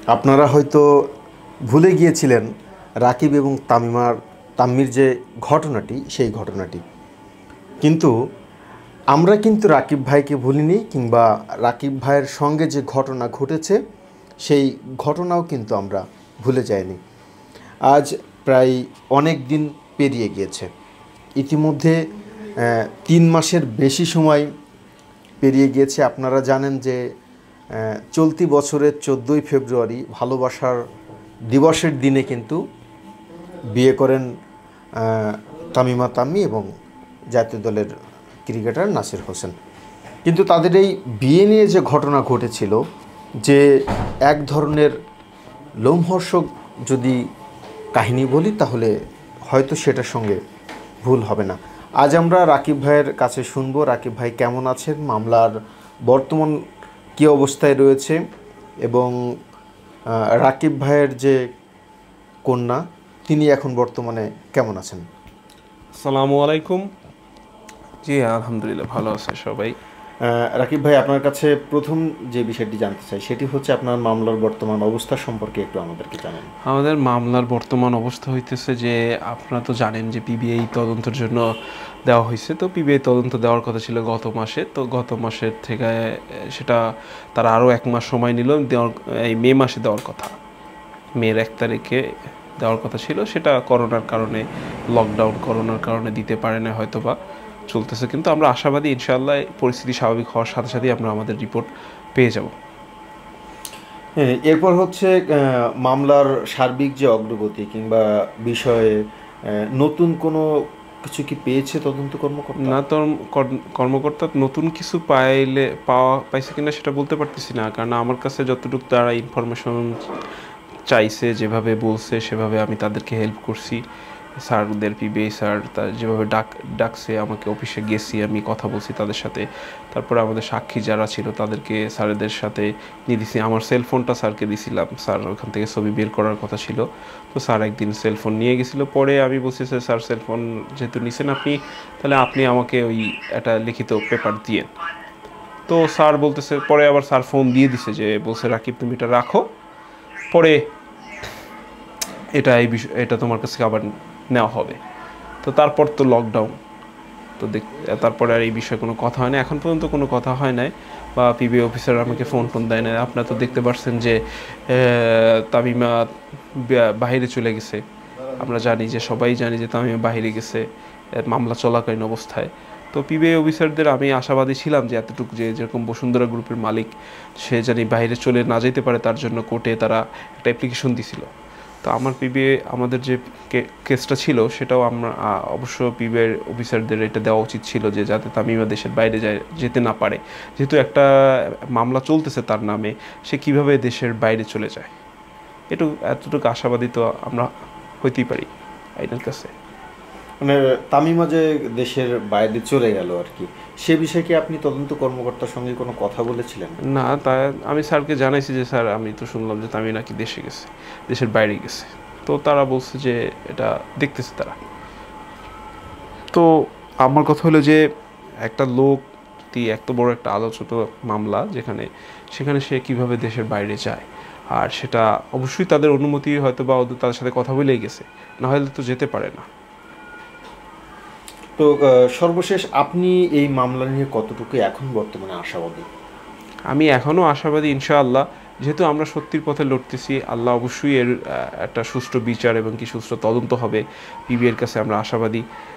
আপনারা হয়তো ভুলে গিয়েছিলেন রাকিব এবং তাম্মির যে ঘটনাটি, সেই ঘটনাটি। কিন্তু আমরা কিন্তু রাকিব ভাইকে ভুলিনি, কিংবা রাকিব ভাইয়ের সঙ্গে যে ঘটনা ঘটেছে সেই ঘটনাও কিন্তু আমরা ভুলে যাইনি। আজ প্রায় অনেক দিন পেরিয়ে গিয়েছে। ইতিমধ্যে 3 মাসের বেশি সময় পেরিয়ে গিয়েছে। আপনারা জানেন যে চলতি বছরের 14ই ফেব্রুয়ারি ভালোবাসার দিবসের দিনে কিন্তু বিয়ে করেন তামিমা তাম্মি এবং জাতীয় দলের ক্রিকেটার নাসির হোসেন। কিন্তু তাদের এই বিয়ে নিয়ে যে ঘটনা ঘটেছিল, যে এক ধরনের লোমহর্ষক যদি কাহিনী বলি, তাহলে হয়তো সেটার সঙ্গে ভুল হবে না। আজ আমরা রাকিব ভাইয়ের কাছে শুনবো রাকিব ভাই কেমন আছেন, মামলার বর্তমান কী অবস্থায় রয়েছে, এবং রাকিব ভাইয়ের যে কন্যা তিনি এখন বর্তমানে কেমন আছেন। আসসালামু আলাইকুম। জি আলহামদুলিল্লাহ, ভালো আছে সবাই। রাকিব ভাই, আপনার কাছে প্রথম যে বিষয়টি জানতে চাই সেটি হচ্ছে আপনার মামলার বর্তমান অবস্থা সম্পর্কে একটু আমাদেরকে জানান। আমাদের মামলার বর্তমান অবস্থা হইতেছে যে আপনারা তো জানেন যে পিবিআই তদন্তের জন্য দেওয়া হয়েছে। তো পিবিআই তদন্ত দেওয়ার কথা ছিল গত মাসে, তো গত মাসের থেকে সেটা তারা আরও 1 মাস সময় নিল। এই মে মাসে দেওয়ার কথা, মের 1 তারিখে দেওয়ার কথা ছিল। সেটা করোনার কারণে, করোনার কারণে দিতে পারে না হয়তো বা চলতেছে। কিন্তু আমরা আশাবাদী ইনশাআল্লাহ পরিস্থিতি স্বাভাবিক হওয়ার সাথে সাথেই আমরা আমাদের রিপোর্ট পেয়ে যাব। এরপর হচ্ছে মামলার সার্বিক যে অগ্রগতি কিংবা বিষয়ে নতুন কোনো কিছু কি পেয়েছে তদন্ত কর্মকর্তা? না, তো কর্মকর্তা নতুন কিছু পাইছে কিনা সেটা বলতে পারতেছি না, কারণ আমার কাছে যতটুকু তারা ইনফরমেশন চাইছে, যেভাবে বলছে সেভাবে আমি তাদেরকে হেল্প করছি। স্যারদের, পিবিআই স্যার তার যেভাবে ডাকছে আমাকে, অফিসে গেছি, আমি কথা বলছি তাদের সাথে। তারপরে আমাদের সাক্ষী যারা ছিল তাদেরকে স্যারদের সাথে নিয়ে দিছি। আমার সেলফোনটা স্যারকে দিছিলাম, স্যার ওখান থেকে ছবি বের করার কথা ছিল। তো স্যার একদিন সেলফোন নিয়ে গেছিলো। পরে আমি বলছি স্যার সেলফোন যেহেতু নিছেন আপনি, তাহলে আপনি আমাকে ওই একটা লিখিত পেপার দিয়েন। তো স্যার বলতেছে, পরে আবার স্যার ফোন দিয়ে দিছে, যে বলছে রাকিব তুমি এটা রাখো, পরে এটা তোমার কাছে আবার নেওয়া হবে। তো তারপর তো লকডাউন, তো তারপরে আর এই বিষয়ে কোনো কথা হয় না, এখন পর্যন্ত কোনো কথা হয় নাই, বা পিবিআই অফিসার আমাকে ফোন দেয় না। আপনারা তো দেখতে পাচ্ছেন যে তামিমা বাহিরে চলে গেছে। আমরা জানি যে, সবাই জানি যে তামিমা বাহিরে গেছে মামলা চলাকালীন অবস্থায়। তো পিবিআই অফিসারদের আমি আশাবাদী ছিলাম যে এতটুকু, যে যেরকম বসুন্ধরা গ্রুপের মালিক সে জানি বাইরে চলে না যেতে পারে, তার জন্য কোর্টে তারা একটা অ্যাপ্লিকেশন দিছিল। তো আমার পিবিআই, আমাদের যে কেসটা ছিল সেটাও আমরা অবশ্য পিবিআই অফিসারদের এটা দেওয়া উচিত ছিল, যে যাতে তামিমা দেশের বাইরে যেতে না পারে। যেহেতু একটা মামলা চলতেছে তার নামে, সে কিভাবে দেশের বাইরে চলে যায়, এতটুকু আশাবাদী তো আমরা হইতেই পারি আইনের কাছে। মানে তামিমা যে দেশের বাইরে চলে গেল আর কি, সে বিষয়ে কি আপনি তদন্ত কর্মকর্তার সঙ্গে কোনো কথা বলেছিলেন? না, তা আমি স্যারকে জানাইছি যে স্যার আমি তো শুনলাম যে তামিমা নাকি দেশে গেছে, দেশের বাইরে গেছে। তো তারা বলছে যে এটা দেখতেছে তারা। তো আমার কথা হলো যে একটা লোক এত বড় একটা আলোচিত মামলা, সেখানে সে কিভাবে দেশের বাইরে যায়, আর সেটা অবশ্যই তাদের অনুমতি হয়তো বা তাদের সাথে কথা বলেই গেছে, না হলে তো যেতে পারে না। তো সর্বশেষ আপনি এই মামলা নিয়ে কতটুকু এখন বর্তমানে আশাবাদী? আমি এখনও আশাবাদী ইনশাআল্লাহ। যেহেতু আমরা সত্যির পথে লড়তেছি, আল্লাহ অবশ্যই এর একটা সুষ্ঠু বিচার এবং কি সুষ্ঠু তদন্ত হবে, পিবিআইয়ের কাছে আমরা আশাবাদী।